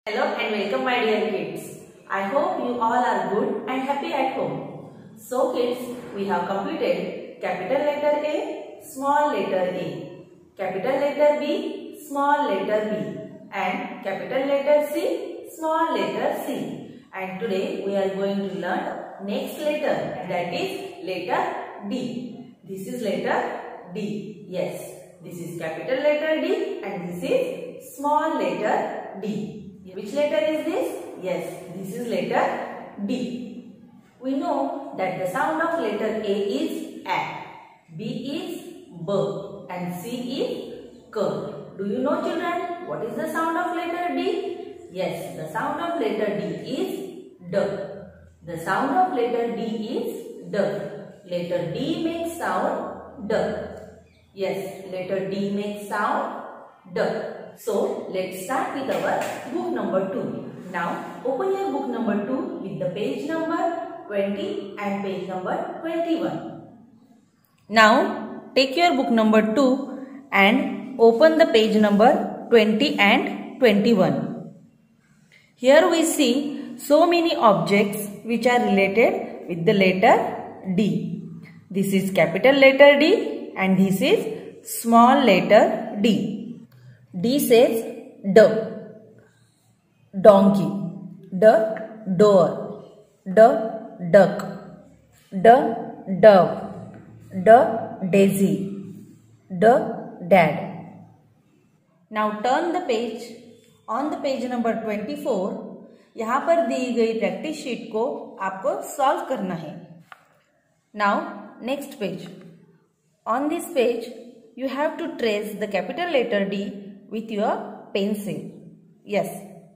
Hello and welcome my dear kids. I hope you all are good and happy at home. So kids, we have completed capital letter A, small letter a, capital letter B, small letter b and capital letter C, small letter c. And today we are going to learn next letter, and that is letter D. This is letter D. Yes, this is capital letter D and this is small letter d. Which letter is this? Yes, this is letter D. We know that the sound of letter A is A, B is B and C is K. Do you know children what is the sound of letter D? Yes, the sound of letter D is D. The sound of letter D is D. Letter D makes sound D. Yes, letter D makes sound D. So, let's start with our book number 2. Now, open your book number 2 with the page number 20 and page number 21. Now, take your book number 2 and open the page number 20 and 21. Here we see so many objects which are related with the letter D. This is capital letter D and this is small letter d. D says D, donkey, D, door, D, duck, D, dove, D, daisy, D, dad. Now turn the page. On the page number 24, यहाँ पर दी गई practice sheet को आपको solve करना है. Now next page. On this page, you have to trace the capital letter D with your pencil. Yes.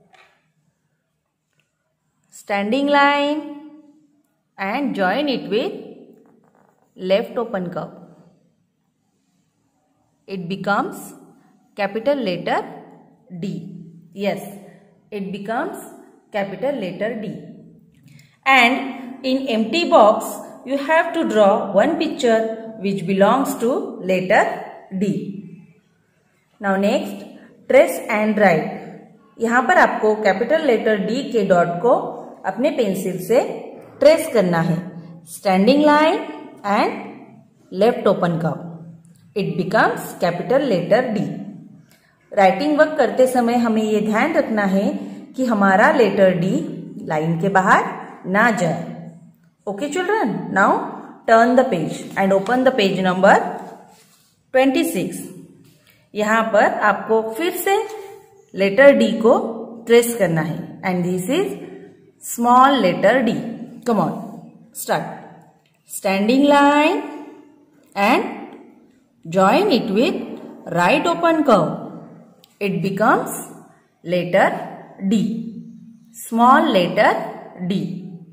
Standing line and join it with left open curve. It becomes capital letter D. Yes, it becomes capital letter D. And in empty box, you have to draw one picture which belongs to letter D. Now next, trace and write. यहाँ पर आपको capital letter D के dot को अपने pencil से trace करना है. Standing line and left open curve. It becomes capital letter D. Writing work करते समय हमें ये ध्यान रखना है कि हमारा लेटर D लाइन के बाहर ना जाए. Okay children, now turn the page and open the page number 26. यहाँ पर आपको फिर से लेटर डी को ट्रेस करना है and this is small letter D. Come on, start. Standing line and join it with right open curve. It becomes letter D, small letter D.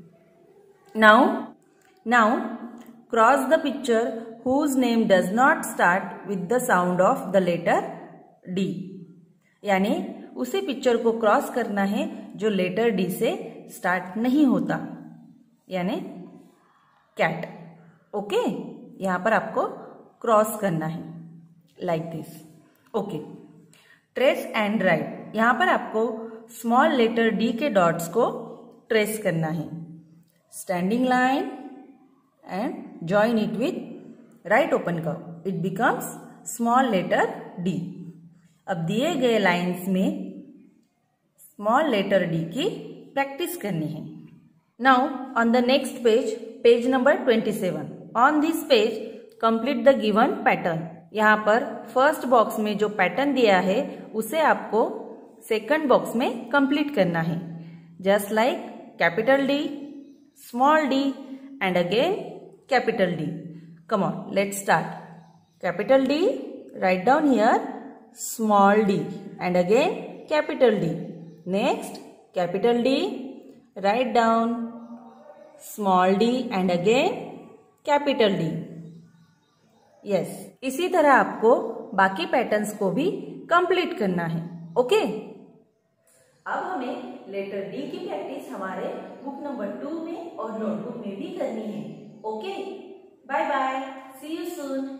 Now cross the picture whose name does not start with the sound of the letter D. यानी उसी picture को cross करना है जो letter D से start नहीं होता, यानी कैट. ओके, यहाँ पर आपको क्रॉस करना है like this. Okay, trace and write. यहाँ पर आपको स्मॉल लेटर डी के डॉट्स को ट्रेस करना है. Standing line and join it with right open curve. It becomes small letter D. अब दिए गए लाइंस में स्मॉल लेटर D की प्रैक्टिस करनी है. Now on the next page, page number 27. On this page, complete the given pattern. यहाँ पर first box में जो पैटर्न दिया है उसे आपको सेकंड बॉक्स में कंप्लीट करना है. जस्ट लाइक कैपिटल D, स्मॉल d and again capital D. Come on, let's start. Capital D, write down here small d and again capital D. Next, capital D, write down small d and again capital D. Yes, इसी तरह आपको बाकी patterns को भी complete करना है. Okay, अब हमें लेटर डी की प्रैक्टिस हमारे बुक नंबर 2 में और नोटबुक में भी करनी है. Okay, bye bye. See you soon.